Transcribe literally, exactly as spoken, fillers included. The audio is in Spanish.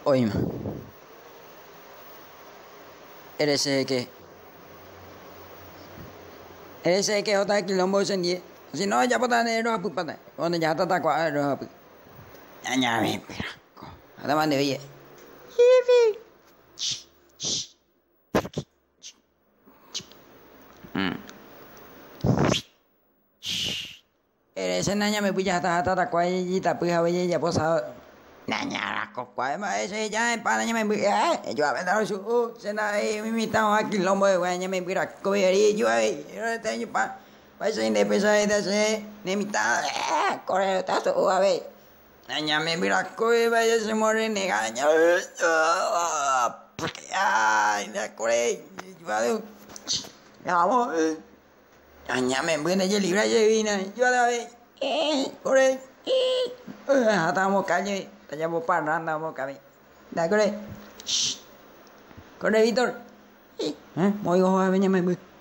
Oíme. Eres que. Eres que otra quilombo se nie. Si no, ya puedo tener los apupatas. Cuando ya está tacuada, los apupatas. Ya, ya, me espera. Además de oye. Eres nanya me puya hasta hasta tacuada y tapuja oye ya posado. Nanya la cocua, ma ese ya en pana me puya. Yo a ver su se na ahí mi mitad a quilombo de guaña me puya cobería yo ahí. Yo tengo pa. Pa ese de pesa de ese de mitad. Corre tazo a ver. Nanya me puya cobe vaya se more negaña. Ay, la corre. Yo ya vamos. Nanya me puya de libra de vina. Yo a ver. Corre. Estamos calle. Estamos parando, estamos calle. Da corre. Corre, Víctor. ¿Eh? Muy ojo, venga, me voy.